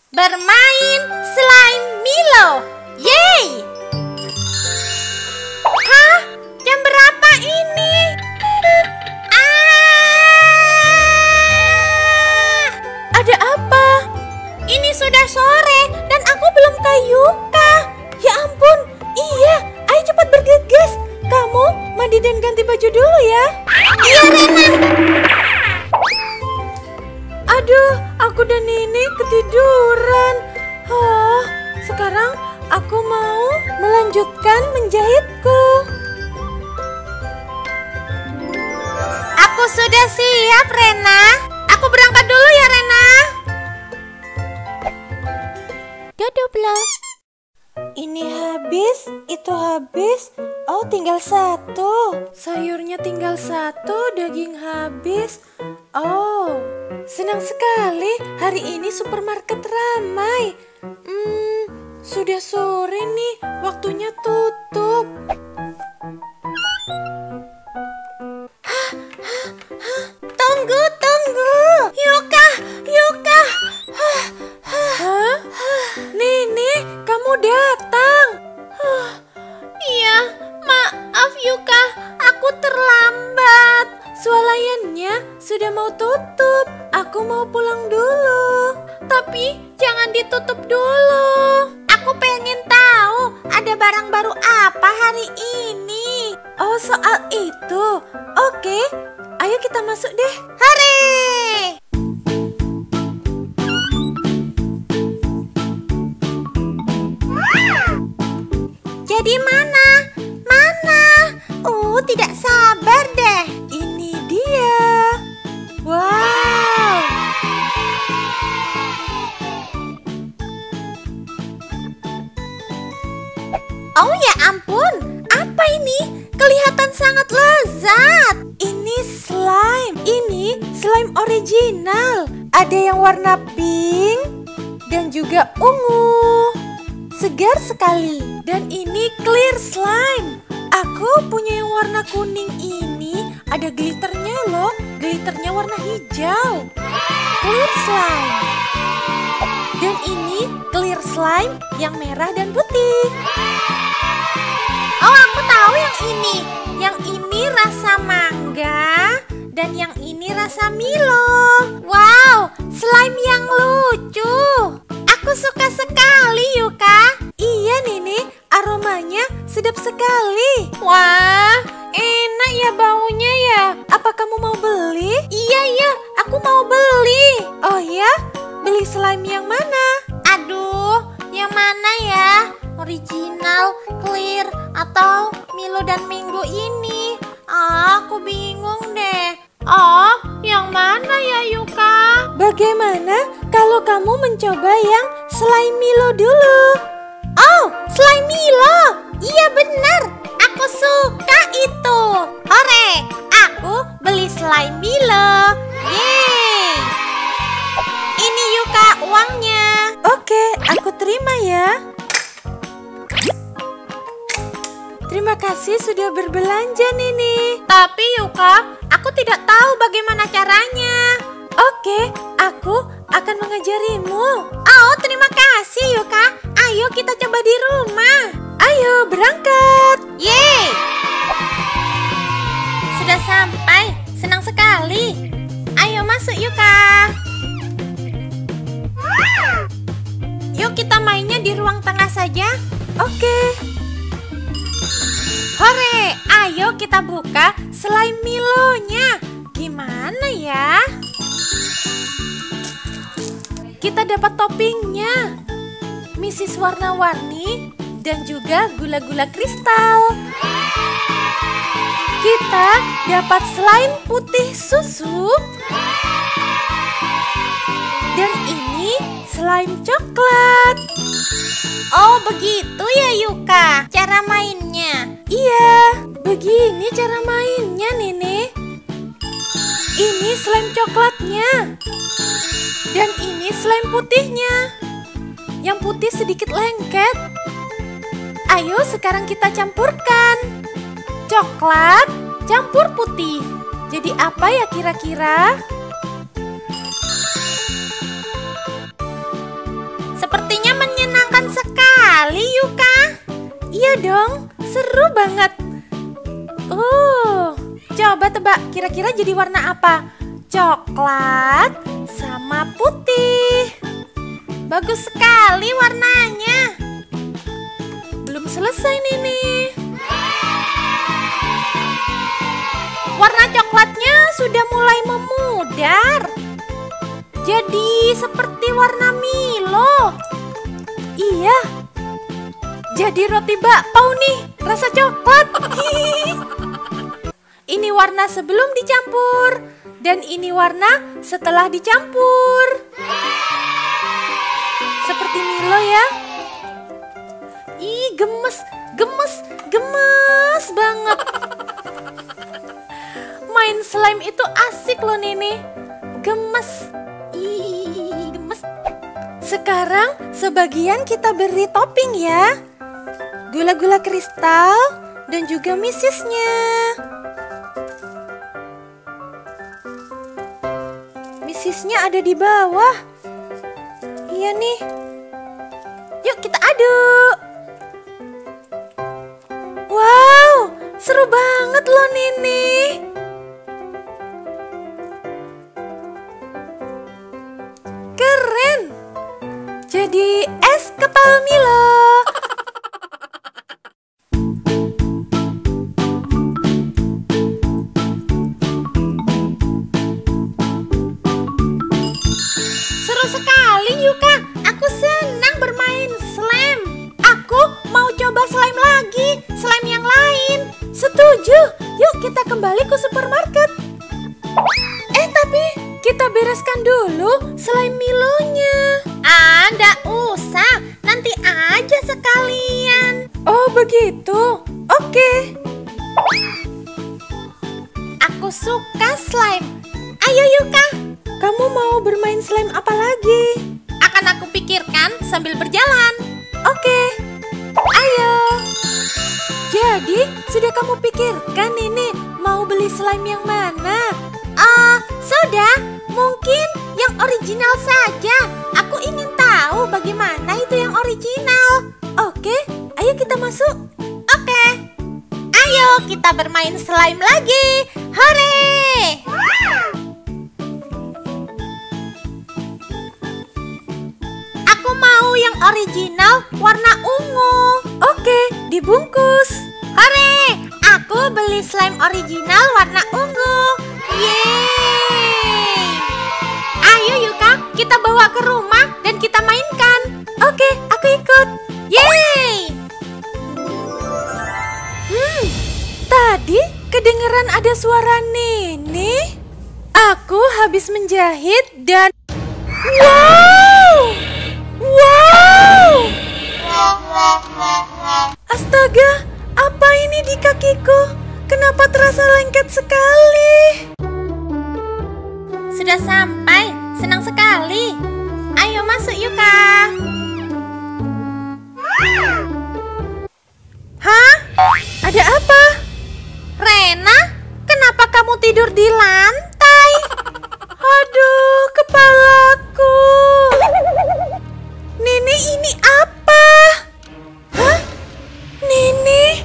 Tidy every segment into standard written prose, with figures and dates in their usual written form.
Bermain slime Milo. Yeay! Hah? Jam berapa ini? Ada apa? Ini sudah sore dan aku belum ke Yuka. Ya ampun, iya. Ayo cepat bergegas. Kamu mandi dan ganti baju dulu ya. Iya, Rena. Aduh, aku dan Nini ketiduran. Oh, sekarang aku mau melanjutkan menjahitku. Aku sudah siap, Rena. Aku berangkat dulu ya, Rena. Dodoblos. Ini habis, itu habis. Oh, tinggal satu. Sayurnya tinggal satu, daging habis. Oh, senang sekali. Hari ini supermarket ramai. Sudah sore nih, waktunya tutup. Tunggu, tunggu. Yuka, Yuka. Nini, kamu datang. Iya, maaf Yuka, aku terlambat. Swalayannya sudah mau tutup. Aku mau pulang dulu. Tapi jangan ditutup dulu. Aku pengen tahu ada barang baru apa hari ini. Oh, soal itu. Oke, ayo kita masuk deh. Hore! Jadi mana? Mana? Tidak sabar deh. Ini dia. Wow. Oh ya ampun, apa ini? Kelihatan sangat lezat. Ini slime original. Ada yang warna pink dan juga ungu. Segar sekali. Dan ini clear slime. Aku punya yang warna kuning ini. Ada glitternya loh. Glitternya warna hijau. Clear slime. Dan ini clear slime yang merah dan putih. Oh, aku tahu yang ini. Yang ini rasa mangga dan yang ini rasa Milo. Wow, slime yang lucu. Aku suka sekali, Yuka. Iya, Nini, aromanya sedap sekali. Wah, enak ya baunya ya. Apa kamu mau beli? Iya, aku mau beli. Oh ya, beli slime yang mana? Aduh, yang mana ya? Original, clear, atau Milo dan Minggu ini? Aku bingung deh. Oh, yang mana ya Yuka? Bagaimana kalau kamu mencoba yang slime Milo dulu? Oh, slime Milo. Iya benar, aku suka itu. Hore, aku beli slime Milo. Yeay. Ini Yuka uangnya. Oke, aku terima ya. Terima kasih sudah berbelanja, Nini. Tapi Yuka, aku tidak tahu bagaimana caranya. Oke, aku akan mengajarimu. Oh, terima kasih Yuka. Ayo kita coba di rumah. Ayo berangkat. Yeay. Sudah sampai. Senang sekali. Ayo masuk Yuka. Yuk kita mainnya di ruang tengah saja. Oke. Hore, ayo kita buka slime Milonya. Gimana ya? Kita dapat toppingnya, misis warna-warni, dan juga gula-gula kristal. Kita dapat slime putih susu. Dan ini slime coklat. Oh, begitu ya Yuka cara mainnya. Iya, begini cara mainnya, Nini. Ini slime coklatnya. Dan ini slime putihnya. Yang putih sedikit lengket. Ayo sekarang kita campurkan. Coklat campur putih. Jadi apa ya kira-kira? Sepertinya menyenangkan sekali, Yuka. Iya dong, seru banget. Coba tebak, kira-kira jadi warna apa? Coklat sama putih. Bagus sekali warnanya. Belum selesai nih. Warna coklatnya sudah mulai memudar. Jadi seperti warna Milo. Iya. Jadi roti bakpao nih, rasa coklat. Ini warna sebelum dicampur dan ini warna setelah dicampur. Seperti Milo ya. Ih, gemes banget. Main slime itu asik loh Nini. Gemes. Sekarang sebagian kita beri topping ya. Gula-gula kristal dan juga misisnya. Misisnya ada di bawah. Iya nih. Yuk kita aduk. Wow, seru banget loh Nini. Keren. Jadi es kepal Milo. Seru sekali Yuka. Aku senang bermain slime. Aku mau coba slime lagi, slime yang lain. Setuju. Yuk kita kembali ke supermarket. Tapi kita bereskan dulu slime Milonya. Nggak usah, nanti aja sekalian. Oh begitu, oke. Aku suka slime. Ayo Yuka. Kamu mau bermain slime apa lagi? Akan aku pikirkan sambil berjalan. Oke. Ayo. Jadi, sudah kamu pikirkan ini mau beli slime yang mana? Sudah. Mungkin yang original saja. Aku ingin tahu bagaimana itu yang original. Oke, ayo kita masuk. Oke. Ayo kita bermain slime lagi. Hore! Aku mau yang original warna ungu. Oke, dibungkus. Hore! Aku beli slime original warna ungu. Yeay! Ayo Yuka, kita bawa ke rumah dan kita mainkan. Oke, aku ikut. Yeay! Tadi kedengeran ada suara Nini. Aku habis menjahit dan Wow! Astaga, apa ini di kakiku? Kenapa terasa lengket sekali? Sudah sampai, senang sekali. Ayo masuk Yuka. Hah? Ada apa? Rena, kenapa kamu tidur di lantai? Aduh, kepalaku. Nini, ini apa? Hah? Nini?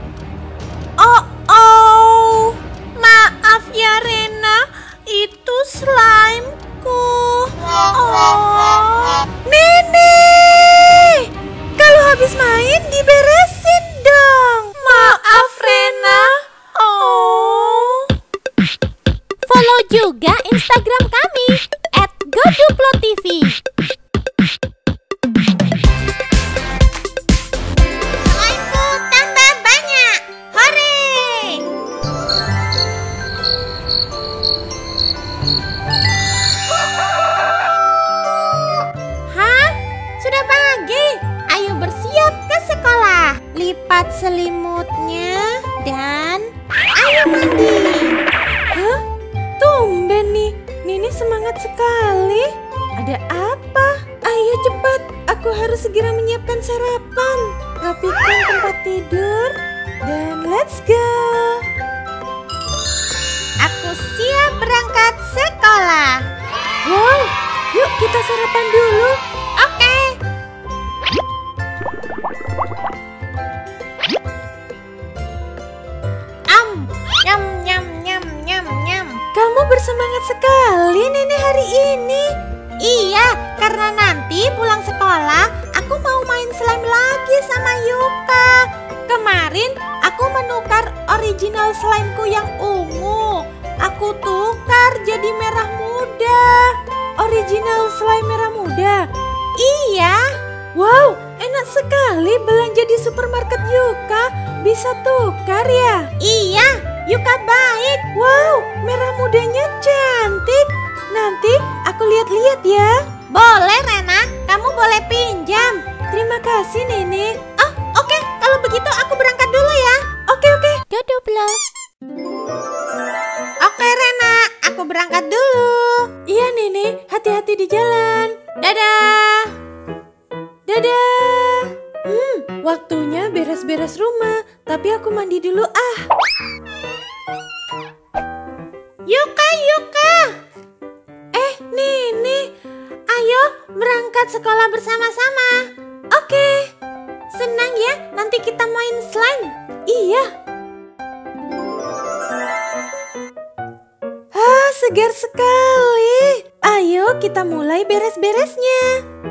Oh. Maaf ya Rena, itu slimeku. Oh. Nini! Kalau habis main diberesin dong. Maaf Rena. Oh. Follow juga Instagram kami @goduplotv. Slimeku tambah banyak. Hore! Hah? Sudah pagi. Ayo bersiap ke sekolah. Lipat selimutnya dan ayo mandi. Hah? Tumben nih, Nini semangat sekali. Ada apa? Ayo cepat, aku harus segera menyiapkan sarapan. Rapikan tempat tidur dan let's go. Aku siap berangkat sekolah. Wow, yuk kita sarapan dulu. Oke. Nanti pulang sekolah, aku mau main slime lagi sama Yuka. Kemarin aku menukar original slimeku yang ungu. Aku tukar jadi merah muda. Original slime merah muda? Iya. Wow, enak sekali belanja di supermarket Yuka. Bisa tukar ya? Iya, Yuka baik. Wow, merah mudanya cantik. Nanti aku lihat-lihat ya. Boleh Rena, kamu boleh pinjam. Terima kasih Nenek. Oh, oke. Kalau begitu aku berangkat dulu ya. Oke. Dadah Blas. Oke Rena, aku berangkat dulu. Iya Nenek, hati-hati di jalan. Dadah. Waktunya beres-beres rumah. Tapi aku mandi dulu ah. Yuka. Nenek, ayo berangkat sekolah bersama-sama. Oke. Senang ya, nanti kita main slime. Iya. Segar sekali. Ayo kita mulai beres-beresnya.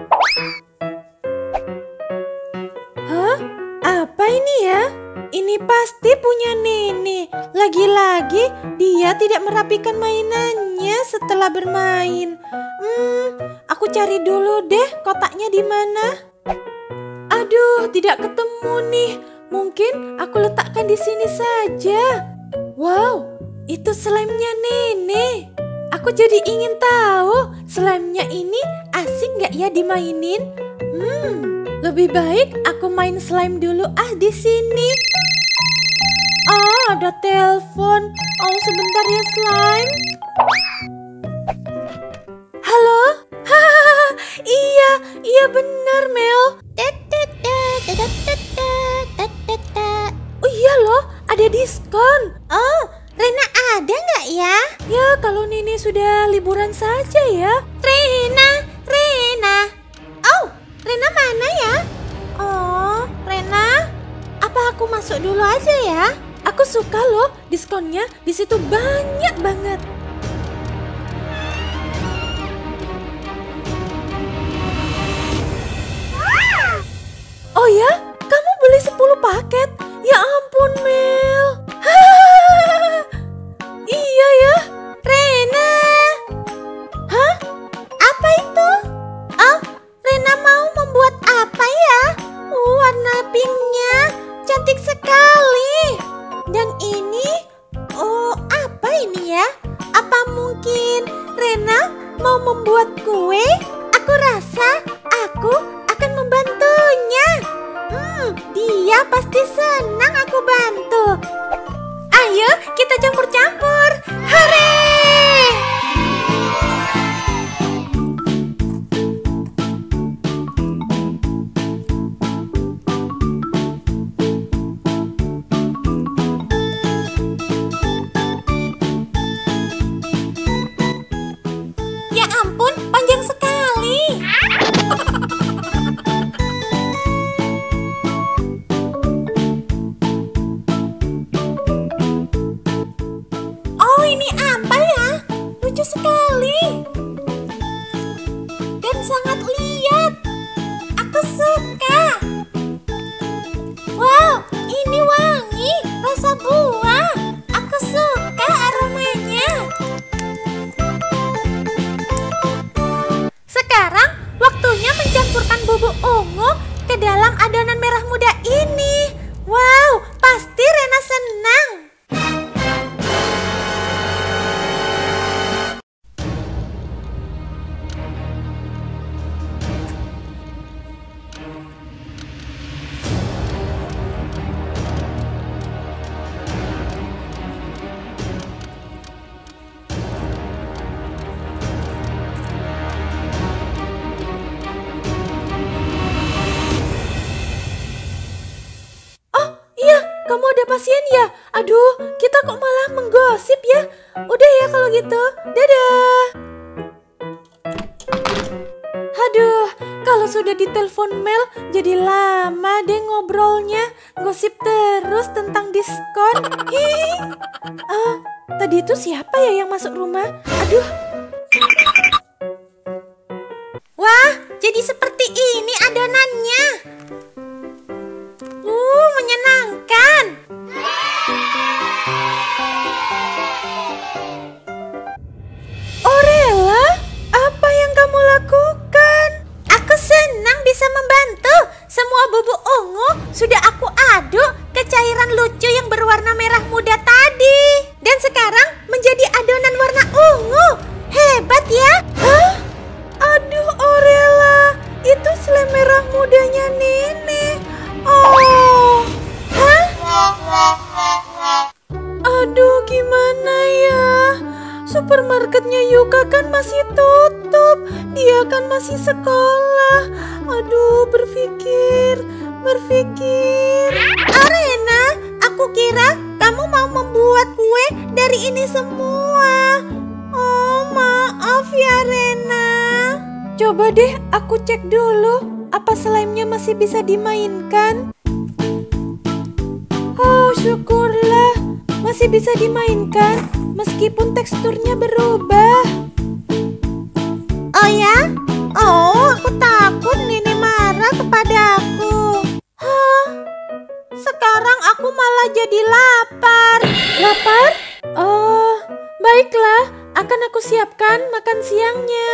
Apa ini ya? Ini pasti punya Nenek. Lagi-lagi dia tidak merapikan mainannya setelah bermain. Aku cari dulu deh kotaknya di mana. Aduh, tidak ketemu nih. Mungkin aku letakkan di sini saja. Wow, itu slime-nya Nenek. Aku jadi ingin tahu slime-nya ini asik nggak ya dimainin? Lebih baik aku main slime dulu di sini. Ada telepon. Sebentar ya slime. Halo? Iya benar Mel. Oh iya loh, ada diskon. Oh, Rena ada nggak ya? Ya kalau Nenek sudah liburan saja ya. Rena. Oh, Rena mana ya? Oh, Rena, apa aku masuk dulu aja ya? Aku suka loh diskonnya di situ banyak banget. Oh ya, kamu beli 10 paket? Ya ampun Mel. Iya ya. Rena. Hah? Apa itu? Oh, Rena mau membuat apa ya? Warna pinknya cantik sekali. Dan ini, apa ini ya? Apa mungkin Rena mau membuat kue? Aku rasa aku akan membantunya. Dia pasti senang aku bantu. Ayo kita campur-campur. Hore! Ya ampun, panjang sekali. Oh, ini apa ya? Lucu sekali. Dan sangat liat. Aku suka. Wow, ini wangi, rasa buah. Aku suka aromanya. Sekarang waktunya mencampurkan bubuk ungu ke dalam adonan merah muda ini. Wow, pasti Rena senang. Kamu ada pasien ya? Aduh, kita kok malah menggosip ya? Udah ya kalau gitu, dadah. Aduh, kalau sudah ditelepon Mel, jadi lama deh ngobrolnya. Gosip terus tentang diskon. Tadi itu siapa ya yang masuk rumah? Aduh. Wah, jadi seperti ini adonannya. Menyenangkan. Orela, apa yang kamu lakukan? Aku senang bisa membantu. Semua bubuk ungu sudah aku aduk ke cairan lucu yang berwarna merah muda tadi. Dan sekarang menjadi adonan warna ungu. Hebat ya? Hah? Aduh Orela, itu slime merah mudanya Nenek. Oh. Hah? Aduh, gimana ya? Supermarketnya Yuka kan masih tutup. Dia kan masih sekolah. Aduh, berpikir. Arena, aku kira kamu mau membuat kue dari ini semua. Oh, maaf ya Rena. Coba deh aku cek dulu. Apa slime-nya masih bisa dimainkan? Oh, syukurlah. Masih bisa dimainkan meskipun teksturnya berubah. Oh ya? Oh, aku takut Nenek marah kepadaku. Hah? Sekarang aku malah jadi lapar. Lapar? Oh, baiklah. Akan aku siapkan makan siangnya.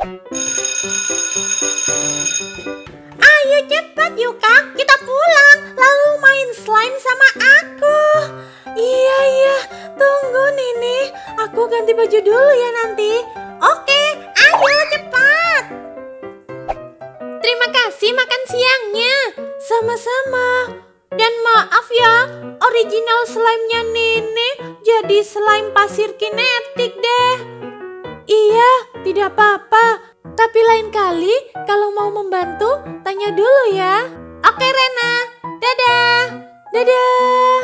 Ayo cepat Yuka, kita pulang lalu main slime sama aku. Iya, tunggu Nini. Aku ganti baju dulu ya nanti. Oke, ayo cepat. Terima kasih makan siangnya. Sama-sama. Dan maaf ya, original slime-nya Nini jadi slime pasir kinetik deh. Iya, tidak apa-apa. Tapi lain kali kalau mau membantu, tanya dulu ya. Oke Rena, dadah. Dadah.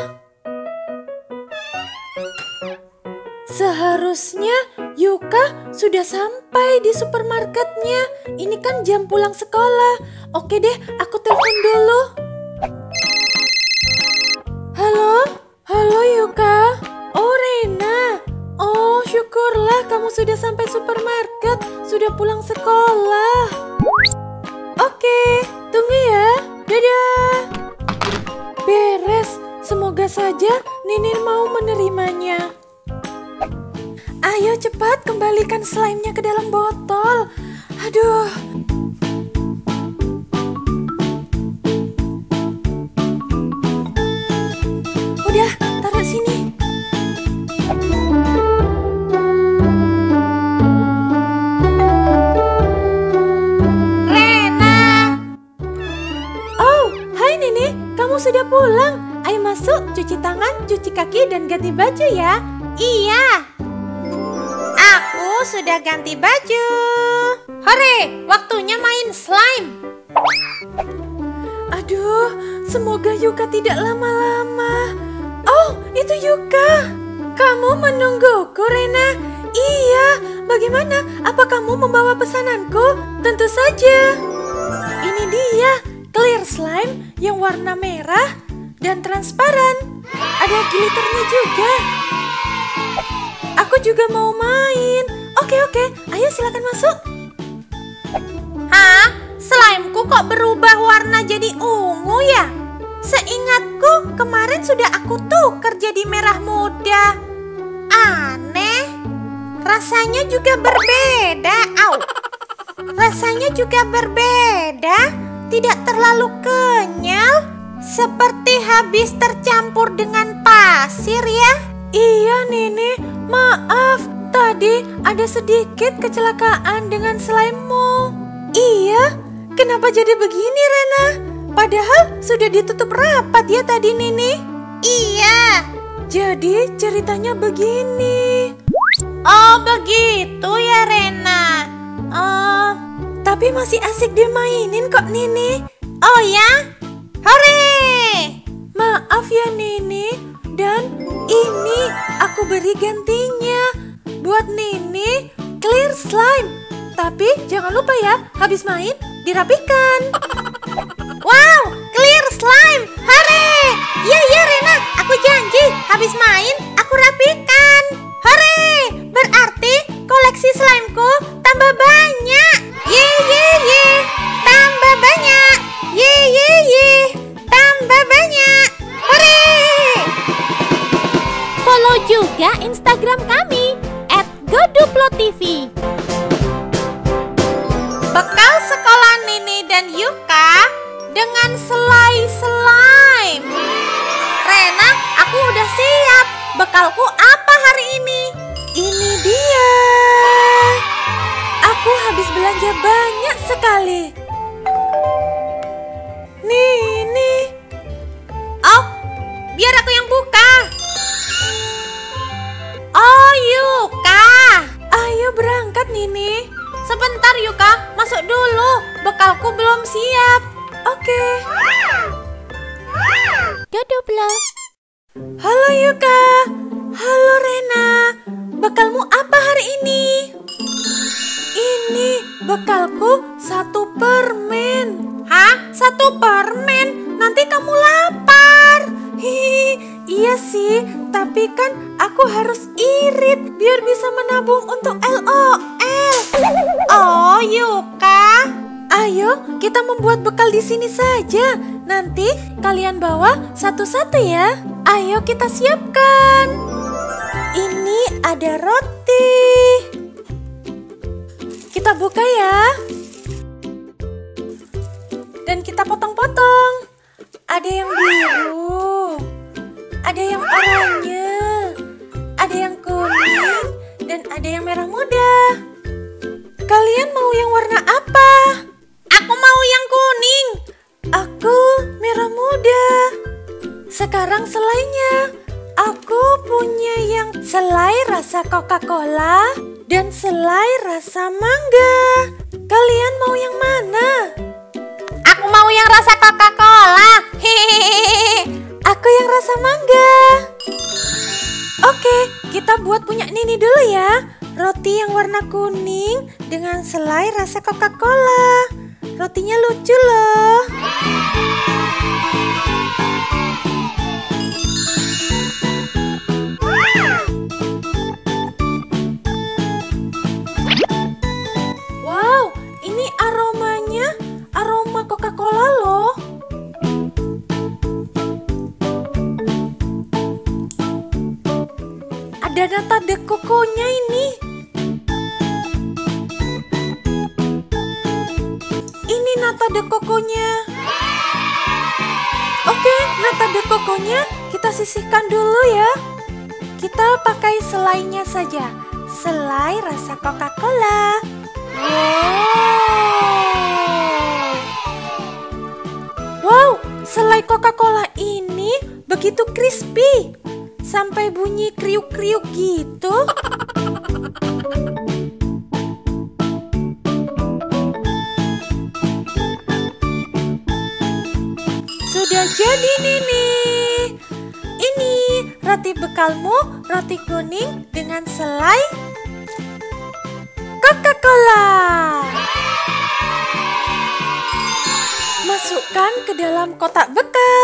Seharusnya Yuka sudah sampai di supermarketnya. Ini kan jam pulang sekolah. Oke deh, aku telepon dulu. Halo Yuka. Oh Rena. Oh syukurlah kamu sudah sampai supermarket. Sudah pulang sekolah. Oke, tunggu ya. Dadah. Beres. Semoga saja Nini mau menerimanya. Ayo cepat kembalikan slime-nya ke dalam botol. Aduh. Udah, taruh sini. Rena. Oh, hai Nini, kamu sudah pulang. Ayo masuk, cuci tangan, cuci kaki, dan ganti baju ya. Iya. Aku sudah ganti baju. Hore, waktunya main slime. Aduh, semoga Yuka tidak lama-lama. Oh, itu Yuka. Kamu menungguku, Rena? Iya, bagaimana? Apa kamu membawa pesananku? Tentu saja. Ini dia, clear slime yang warna merah dan transparan. Ada glitternya juga. Aku juga mau main. Oke, ayo silakan masuk. Hah? Slimeku kok berubah warna jadi ungu ya? Seingatku kemarin sudah aku tukar jadi merah muda. Aneh. Rasanya juga berbeda. Au. Rasanya juga berbeda. Tidak terlalu kenyal. Seperti habis tercampur dengan pasir ya. Iya Nini, maaf. Tadi ada sedikit kecelakaan dengan slime-mu. Iya, kenapa jadi begini Rena? Padahal sudah ditutup rapat ya tadi Nini. Iya. Jadi ceritanya begini. Oh begitu ya Rena. Tapi masih asik dimainin kok Nini. Oh ya? Hore! Maaf ya Nini. Dan ini aku beri gantinya. Buat Nini, clear slime. Tapi jangan lupa ya, habis main dirapikan. Wow, clear slime. Hore! Iya Rena, aku janji habis main aku rapikan. Hore! Berarti koleksi slimeku tambah banyak. Ye. dan Yuka dengan selai slime. Rena, aku udah siap. Bekalku apa hari ini? Ini dia. Aku habis belanja banyak sekali. Nih. Oh, biar aku yang buka. Oh, Yuka. Ayo berangkat, Nini. Sebentar, Yuka. Masuk dulu. Bekalku belum siap. Oke. Dodoblah. Halo Yuka. Halo Rena. Bekalmu apa hari ini? Ini bekalku 1 permen. Hah? 1 permen? Nanti kamu lapar. Hihi, iya sih, tapi kan aku harus irit biar bisa menabung untuk LOL. Oh, Yuka. Ayo, kita membuat bekal di sini saja. Nanti kalian bawa satu-satu ya. Ayo kita siapkan. Ini ada roti. Kita buka ya. Dan kita potong-potong. Ada yang biru, ada yang oranye, ada yang kuning, dan ada yang merah muda. Kalian mau yang warna apa? Aku mau yang kuning. Aku merah muda. Sekarang selainya. Aku punya yang selai rasa Coca-Cola dan selai rasa mangga. Kalian mau yang mana? Aku mau yang rasa Coca-Cola. Hehehe. Aku yang rasa mangga. Oke, kita buat punya Nini dulu ya. Roti yang warna kuning dengan selai rasa Coca-Cola. Rotinya lucu loh. Wow, ini aromanya aroma Coca-Cola loh. Ada nata de coco-nya ini. Ini nata de coco-nya. Oke, nata de coco-nya kita sisihkan dulu ya. Kita pakai selainya saja. Selai rasa Coca-Cola. Wow, selai Coca-Cola ini begitu crispy. Sampai bunyi kriuk-kriuk gitu. Sudah jadi Nini. Ini roti bekalmu, roti kuning dengan selai Coca-Cola. Masukkan ke dalam kotak bekal.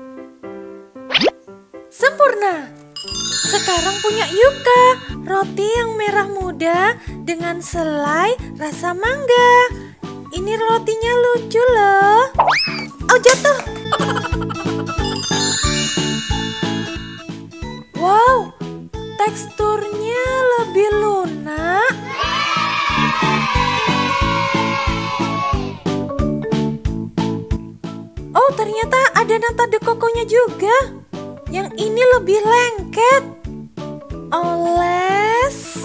Sempurna. Sekarang punya Yuka, roti yang merah muda dengan selai rasa mangga. Ini rotinya lucu loh. Oh, jatuh. Wow, teksturnya lebih lunak. Oh, ternyata ada nata de coco-nya juga. Yang ini lebih lengket. Oles.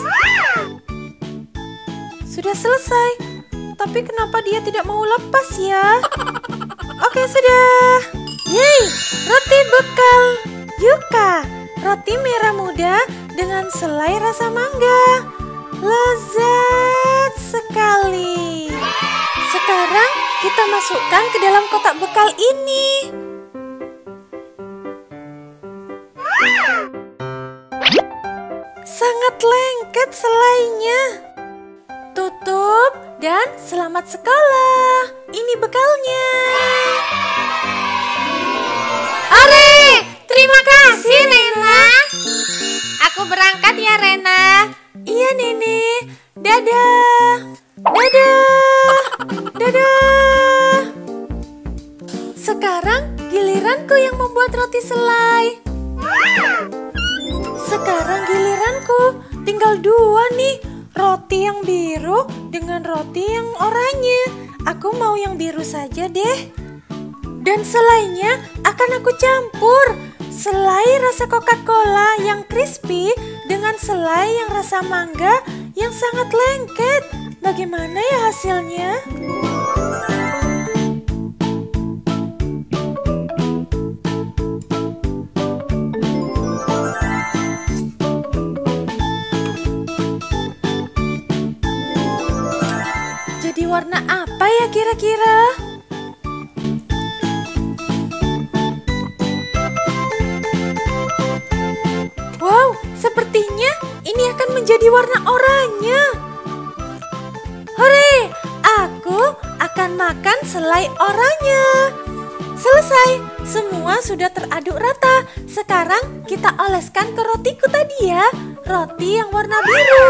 Sudah selesai. Tapi kenapa dia tidak mau lepas ya? Oke, sudah. Yeay, roti bekal Yuka. Roti merah muda dengan selai rasa mangga. Lezat sekali. Sekarang kita masukkan ke dalam kotak bekal ini. Sangat lengket selainya. Tutup dan selamat sekolah. Ini bekalnya. Ore, terima kasih Rena. Aku berangkat ya Rena. Iya Nini. Dadah. Dadah. Dadah. Sekarang giliranku yang membuat roti selai. Sekarang giliranku. Tinggal 2 nih. Roti yang biru dengan roti yang oranye. aku mau yang biru saja deh. Dan selainya akan aku campur. Selai rasa Coca-Cola yang crispy dengan selai yang rasa mangga yang sangat lengket. Bagaimana ya hasilnya? Jadi warna apa ya kira-kira? Wow, sepertinya ini akan menjadi warna oranye. Hore, aku akan makan selai oranye. Selesai, semua sudah teraduk rata. Sekarang kita oleskan ke rotiku tadi ya, roti yang warna biru.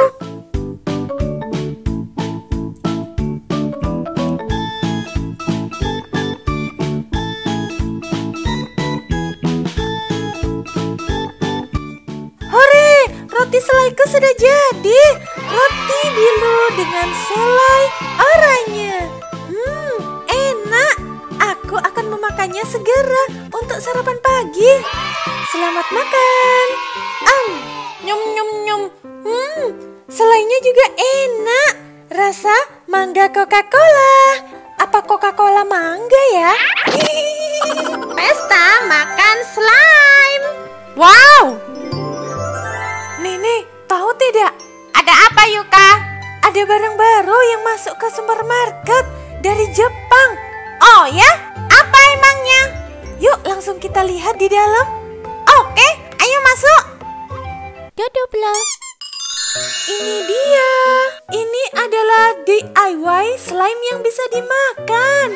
Roti selaiku sudah jadi. Roti biru dengan selai oranye. Enak. Aku akan memakannya segera untuk sarapan pagi. Selamat makan. Nyum nyum nyum. Selainya juga enak. Rasa mangga Coca-Cola. Apa Coca-Cola mangga ya? Pesta makan slime. Wow! Nenek, tahu tidak? Ada apa Yuka? Ada barang baru yang masuk ke supermarket dari Jepang. Oh ya? Apa emangnya? Yuk langsung kita lihat di dalam. Oke, ayo masuk. Dodoblah. Ini dia. Ini adalah DIY slime yang bisa dimakan.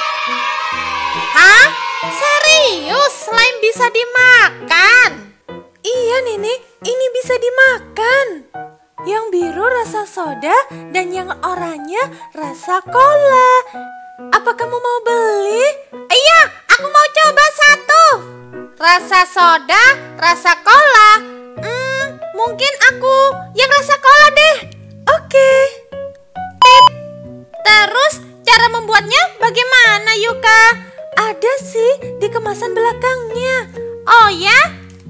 Hah? Serius slime bisa dimakan? Iya Nenek, ini bisa dimakan. Yang biru rasa soda dan yang oranye rasa cola. Apa kamu mau beli? Iya, aku mau coba satu. Rasa soda, rasa cola. Mungkin aku yang rasa cola deh. Oke. Terus cara membuatnya bagaimana Yuka? Ada sih di kemasan belakangnya. Oh ya?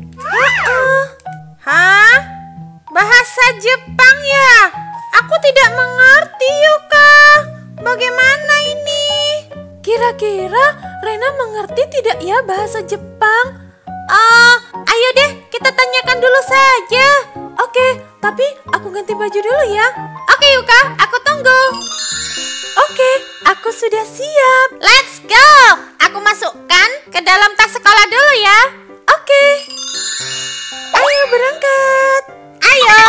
Hah? Bahasa Jepang ya? Aku tidak mengerti Yuka. Bagaimana ini? Kira-kira Rena mengerti tidak ya bahasa Jepang? Ayo deh kita tanyakan dulu saja. Oke, tapi aku ganti baju dulu ya. Oke Yuka, aku tunggu. Oke, aku sudah siap. Let's go. Aku masukkan ke dalam tas sekolah dulu ya. Oke. Ayo berangkat. Ayo.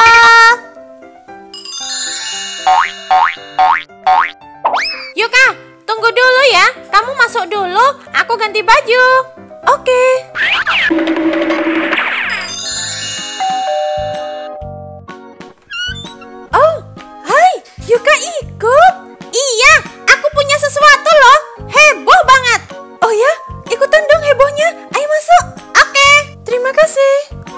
Yuka, tunggu dulu ya. Kamu masuk dulu, aku ganti baju. Oke. Oh, hai, Yuka ikut. Iya, aku punya sesuatu loh. Heboh banget. Oh ya, ikutan dong hebohnya. Ayo masuk. Oke. Terima kasih.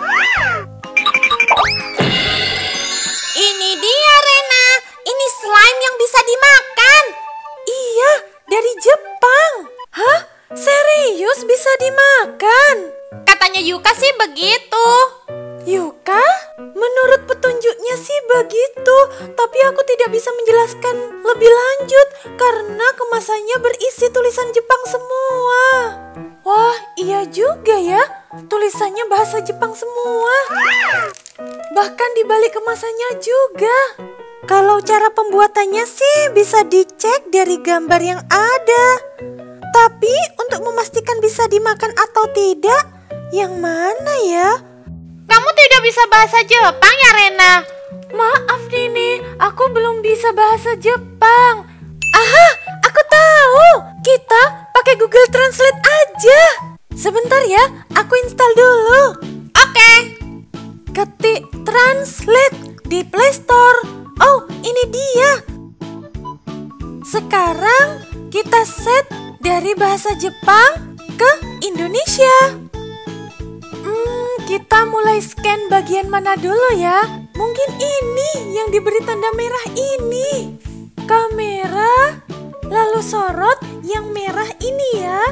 Ini dia Rena. Ini slime yang bisa dimakan. Iya, dari Jepang. Hah? Serius bisa dimakan? Katanya Yuka sih begitu. Yuka? Menurut petunjuknya sih begitu, tapi aku tidak bisa menjelaskan lebih lanjut karena kemasannya berisi tulisan Jepang semua. Wah, iya juga ya. Tulisannya bahasa Jepang semua. Bahkan di balik kemasannya juga. Kalau cara pembuatannya sih bisa dicek dari gambar yang ada. Tapi untuk memastikan bisa dimakan atau tidak, yang mana ya? Kamu tidak bisa bahasa Jepang ya Rena? Maaf Nini, aku belum bisa bahasa Jepang. Aha, aku tahu. Kita pakai Google Translate aja. Sebentar ya, aku install dulu. Oke. Ketik Translate di Play Store. Oh, ini dia. Sekarang kita set dari bahasa Jepang ke Indonesia. Kita mulai scan bagian mana dulu ya? Mungkin ini yang diberi tanda merah ini. Kamera, lalu sorot yang merah ini ya.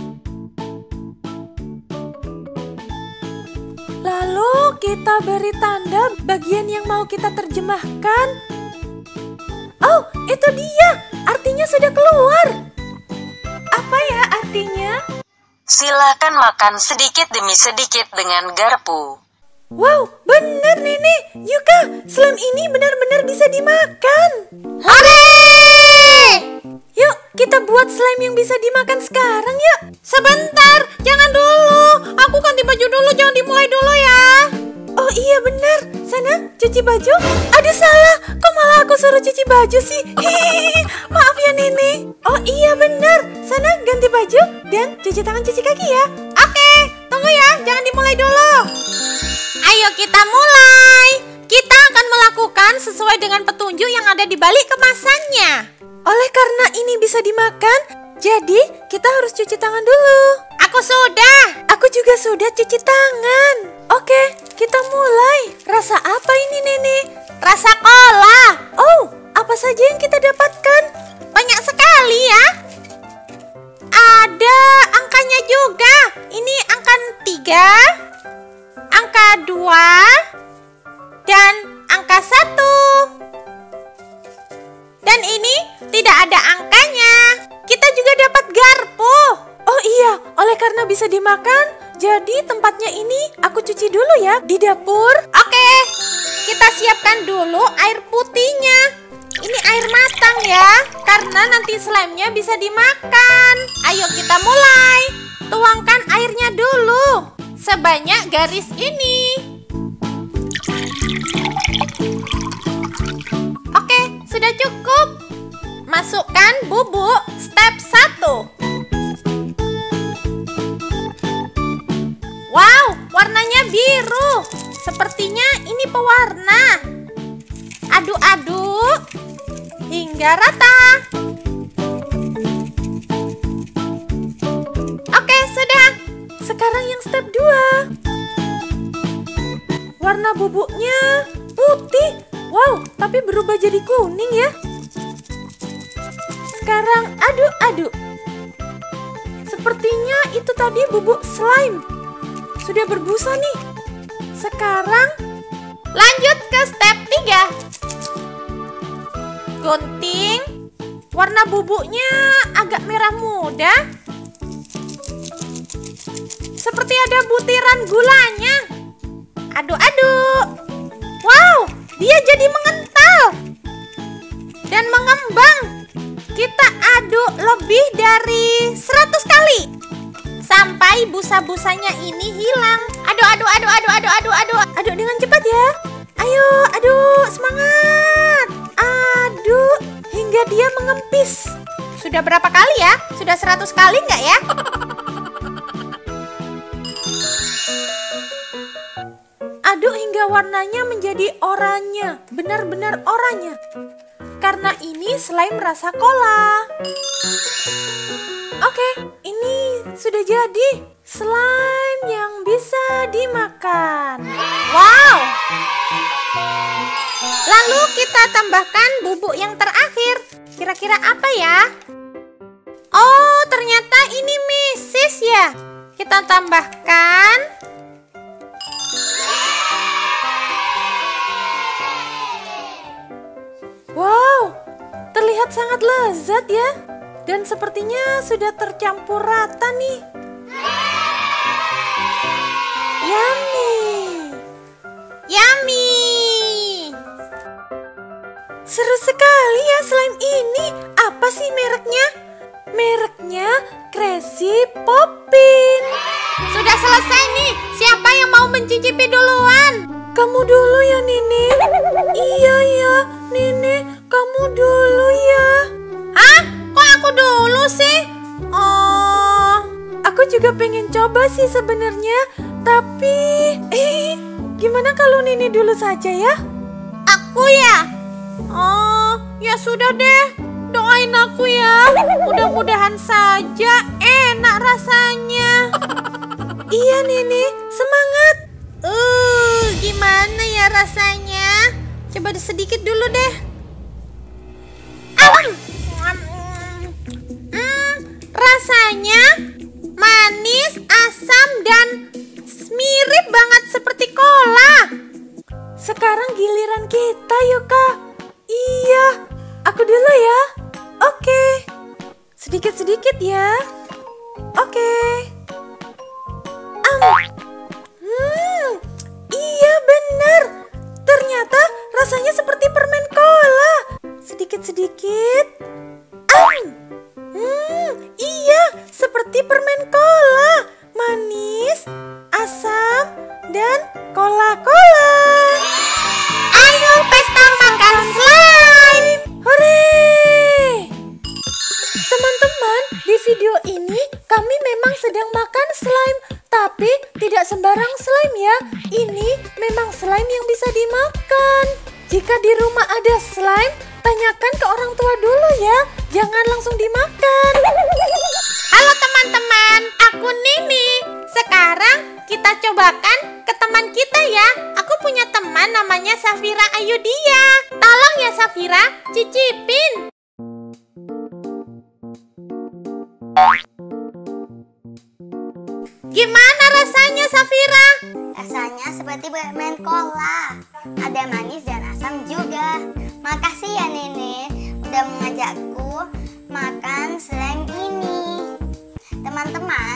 Lalu kita beri tanda bagian yang mau kita terjemahkan. Oh, itu dia. Artinya sudah keluar. Apa ya artinya? Silakan makan sedikit demi sedikit dengan garpu. Wow, benar Nenek. Yuka, slime ini benar-benar bisa dimakan. Hore! Yuk, kita buat slime yang bisa dimakan sekarang yuk. Sebentar, jangan dulu. Aku ganti baju dulu, jangan dimulai dulu ya. Oh iya benar. Sana, cuci baju. Aduh salah, kok malah aku suruh cuci baju sih? Hihihi, maaf ya Nenek. Oh iya benar. Sana ganti baju dan cuci tangan cuci kaki ya. Oke, tunggu ya, jangan dimulai dulu. Ayo kita mulai. Kita akan melakukan sesuai dengan petunjuk yang ada di balik kemasannya. Oleh karena ini bisa dimakan, jadi kita harus cuci tangan dulu. Aku sudah. Aku juga sudah cuci tangan. Oke, kita mulai. Rasa apa ini Nenek? Rasa cola. Oh, apa saja yang kita dapatkan? Banyak sekali ya. Ada angkanya juga. Ini angka 3, angka 2, dan angka 1. Dan ini tidak ada angkanya. Kita juga dapat garpu. Oh iya, oleh karena bisa dimakan, jadi tempatnya ini aku cuci dulu ya di dapur. Oke, kita siapkan dulu air putihnya. Ini air matang ya, karena nanti slime-nya bisa dimakan. Ayo kita mulai. Tuangkan airnya dulu, sebanyak garis ini. Oke, sudah cukup. Masukkan bubuk step 1. Wow, warnanya biru. Sepertinya ini pewarna. Aduk-aduk hingga rata. Oke, sudah. Sekarang yang step 2. Warna bubuknya putih. Wow, tapi berubah jadi kuning ya. Sekarang aduk-aduk. Sepertinya itu tadi bubuk slime. Sudah berbusa nih. Sekarang lanjut ke step 3. Gunting. Warna bubuknya agak merah muda. Seperti ada butiran gulanya. Aduk-aduk. Wow, dia jadi mengental dan mengembang. Kita aduk lebih dari 100 kali sampai busa-busanya ini hilang. Aduk dengan cepat ya. Ayo, aduk, semangat. Aduk hingga dia mengempis. Sudah berapa kali ya? Sudah 100 kali nggak ya? Aduk hingga warnanya menjadi oranye. Benar-benar oranye. Karena ini slime rasa cola. Oke, ini sudah jadi slime yang bisa dimakan. Wow. Lalu kita tambahkan bubuk yang terakhir. Kira-kira apa ya? Oh, ternyata ini mesis ya. Kita tambahkan. Wow, terlihat sangat lezat ya. Dan sepertinya sudah tercampur rata nih. Yummy. Yummy. Seru sekali ya slime ini. Apa sih mereknya? Mereknya Crazy Poppin. Sudah selesai nih. Siapa yang mau mencicipi duluan? Kamu dulu ya, Nenek. Iya ya, Nenek. Kamu dulu ya. Hah? Kok aku dulu sih? Oh, aku juga pengen coba sih sebenarnya. Tapi, gimana kalau Nenek dulu saja ya? aku ya? Oh, ya sudah deh. Doain aku ya. Mudah-mudahan saja enak rasanya. Iya, Nenek. Semangat. Gimana ya rasanya? Coba sedikit dulu deh. rasanya manis, asam, dan mirip banget seperti cola. Sekarang giliran kita, Yuka. Iya, aku dulu ya. Oke. Sedikit-sedikit ya. Oke. Iya benar. Ternyata rasanya seperti permen cola. Sedikit-sedikit. Iya, seperti permen cola. Manis, asam, dan cola-cola. Ayo pesta makan slime. Hore! Teman-teman, di video ini kami memang sedang makan slime, tapi tidak sembarang slime ya. Ini memang slime yang bisa dimakan. Jika di rumah ada slime, tanyakan ke orang tua dulu ya. Jangan langsung dimakan. Halo teman-teman, aku Nini. Sekarang kita cobakan ke teman kita ya. Aku punya teman namanya Safira Ayudia. Tolong ya Safira, cicipin. Gimana rasanya Safira? Rasanya seperti permen cola. Ada manis dan asam juga. Makasih ya Nenek udah mengajakku makan slime ini. Teman-teman,